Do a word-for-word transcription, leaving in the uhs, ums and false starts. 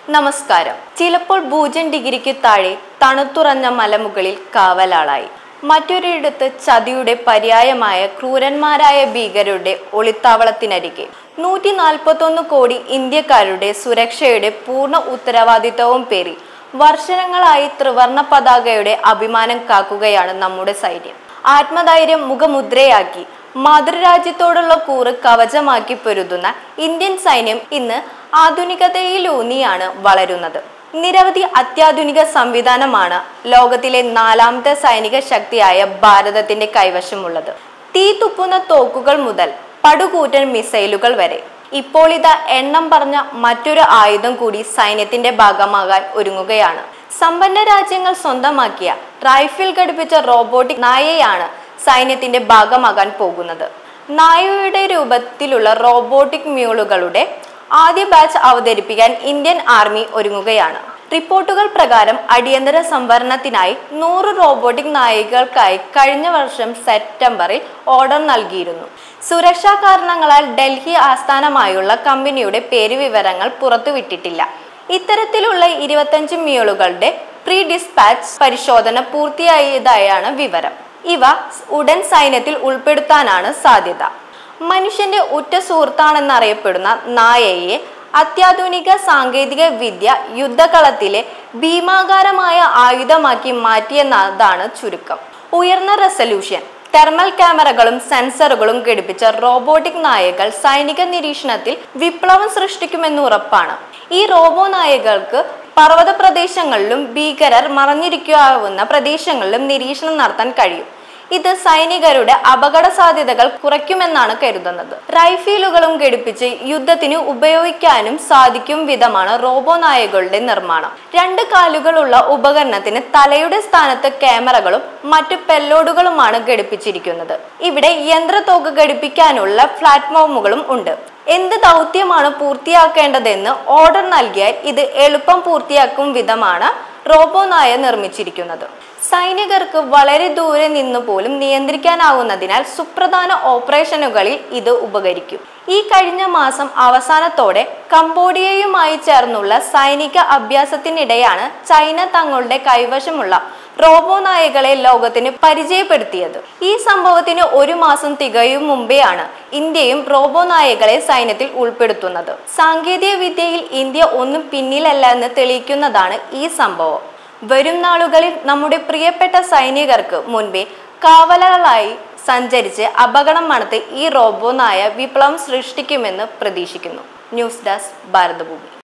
നമസ്കാരം. ചിലപ്പോൾ പൂജ്യം ഡിഗ്രിക്ക് താഴെ തണുത്തുറഞ്ഞ മലമുകളിൽ കാവലാളായി, മറ്റൊരിടത്ത് ചതിയുടെ പര്യായമായ ക്രൂരന്മാരായ ഭീകരരുടെ ഒളിത്താവളത്തിനരികെ നൂറ്റി നാൽപ്പത്തൊന്ന് കോടി ഇന്ത്യക്കാരുടെ സുരക്ഷയുടെ പൂർണ്ണ ഉത്തരവാദിത്വവും പേറി വർഷങ്ങളായി ത്രിവർണ പതാകയുടെ അഭിമാനം കാക്കുകയാണ് നമ്മുടെ സൈന്യം. ആത്മധൈര്യം മുഖമുദ്രയാക്കി മാതൃരാജ്യത്തോടുള്ള കൂറ് കവചമാക്കി പൊരുതുന്ന ഇന്ത്യൻ സൈന്യം ഇന്ന് ആധുനികതയിലൂന്നിയാണ് വളരുന്നത്. നിരവധി അത്യാധുനിക സംവിധാനമാണ് ലോകത്തിലെ നാലാമത്തെ സൈനിക ശക്തിയായ ഭാരതത്തിന്റെ കൈവശമുള്ളത്. തീ തുപ്പുന്ന തോക്കുകൾ മുതൽ പടുകൂറ്റൻ മിസൈലുകൾ വരെ. ഇപ്പോൾ ഇതാ എണ്ണം പറഞ്ഞ മറ്റൊരു ആയുധം കൂടി സൈന്യത്തിന്റെ ഭാഗമാകാൻ ഒരുങ്ങുകയാണ്. സമ്പന്ന രാജ്യങ്ങൾ സ്വന്തമാക്കിയ റൈഫിൽ ഘടിപ്പിച്ച റോബോട്ടിക് നായയാണ് സൈന്യത്തിന്റെ ഭാഗമാകാൻ പോകുന്നത്. നായയുടെ രൂപത്തിലുള്ള റോബോട്ടിക് മ്യൂളുകളുടെ ആദ്യ ബാച്ച് അവതരിപ്പിക്കാൻ ഇന്ത്യൻ ആർമി ഒരുങ്ങുകയാണ്. റിപ്പോർട്ടുകൾ പ്രകാരം അടിയന്തര സംവരണത്തിനായി നൂറ് റോബോട്ടിക് നായകൾക്കായി കഴിഞ്ഞ വർഷം സെപ്റ്റംബറിൽ ഓർഡർ നൽകിയിരുന്നു. സുരക്ഷാ കാരണങ്ങളാൽ ഡൽഹി ആസ്ഥാനമായുള്ള കമ്പനിയുടെ പേരുവിവരങ്ങൾ പുറത്തുവിട്ടിട്ടില്ല. ഇത്തരത്തിലുള്ള ഇരുപത്തഞ്ച് മ്യൂളുകളുടെ പ്രീ ഡിസ്പാച്ച് പരിശോധന പൂർത്തിയായതായാണ് വിവരം. ഇവ ഉടൻ സൈന്യത്തിൽ ഉൾപ്പെടുത്താനാണ് സാധ്യത. മനുഷ്യന്റെ ഉറ്റ സുഹൃത്താണെന്നറിയപ്പെടുന്ന നായയെ അത്യാധുനിക സാങ്കേതിക വിദ്യ യുദ്ധകളത്തിലെ ഭീമാകാരമായ ആയുധമാക്കി മാറ്റിയെന്നതാണ് ചുരുക്കം. ഉയർന്ന റെസല്യൂഷൻ തെർമൽ ക്യാമറകളും സെൻസറുകളും ഘടിപ്പിച്ച റോബോട്ടിക് നായകൾ സൈനിക നിരീക്ഷണത്തിൽ വിപ്ലവം സൃഷ്ടിക്കുമെന്ന് ഉറപ്പാണ്. ഈ റോബോ നായകൾക്ക് പർവ്വത പ്രദേശങ്ങളിലും ഭീകരർ മറഞ്ഞിരിക്കാവുന്ന പ്രദേശങ്ങളിലും നിരീക്ഷണം നടത്താൻ കഴിയും. ഇത് സൈനികരുടെ അപകട സാധ്യതകൾ കുറയ്ക്കുമെന്നാണ് കരുതുന്നത്. റൈഫിലുകളും ഘടിപ്പിച്ച് യുദ്ധത്തിന് ഉപയോഗിക്കാനും സാധിക്കും വിധമാണ് റോബോ നായകളുടെ നിർമ്മാണം. രണ്ട് കാലുകളുള്ള ഉപകരണത്തിന് തലയുടെ സ്ഥാനത്ത് ക്യാമറകളും മറ്റു പെല്ലോഡുകളുമാണ് ഘടിപ്പിച്ചിരിക്കുന്നത്. ഇവിടെ യന്ത്രത്തോക്ക് ഘടിപ്പിക്കാനുള്ള പ്ലാറ്റ്ഫോമുകളും ഉണ്ട്. എന്ത് ദൗത്യമാണ് പൂർത്തിയാക്കേണ്ടതെന്ന് ഓർഡർ നൽകിയാൽ ഇത് എളുപ്പം പൂർത്തിയാക്കും വിധമാണ് റോബോ നായ നിർമ്മിച്ചിരിക്കുന്നത്. സൈനികർക്ക് വളരെ ദൂരെ നിന്ന് പോലും നിയന്ത്രിക്കാനാവുന്നതിനാൽ സുപ്രധാന ഓപ്പറേഷനുകളിൽ ഇത് ഉപകരിക്കും. ഈ കഴിഞ്ഞ മാസം അവസാനത്തോടെ കംബോഡിയയുമായി ചേർന്നുള്ള സൈനിക അഭ്യാസത്തിനിടെയാണ് ചൈന തങ്ങളുടെ കൈവശമുള്ള റോബോ നായകളെ ലോകത്തിന് പരിചയപ്പെടുത്തിയത്. ഈ സംഭവത്തിന് ഒരു മാസം തികയും മുമ്പെയാണ് ഇന്ത്യയും റോബോ നായകളെ സൈന്യത്തിൽ ഉൾപ്പെടുത്തുന്നത്. സാങ്കേതിക വിദ്യയിൽ ഇന്ത്യ ഒന്നും പിന്നിലല്ല എന്ന് തെളിയിക്കുന്നതാണ് ഈ സംഭവം. വരും നാളുകളിൽ നമ്മുടെ പ്രിയപ്പെട്ട സൈനികർക്ക് മുൻപേ കാവലകളായി സഞ്ചരിച്ച് അപകടം മണത്ത് ഈ റോബോ നായ വിപ്ലവം സൃഷ്ടിക്കുമെന്ന് പ്രതീക്ഷിക്കുന്നു. News desk Bharathabhoomi.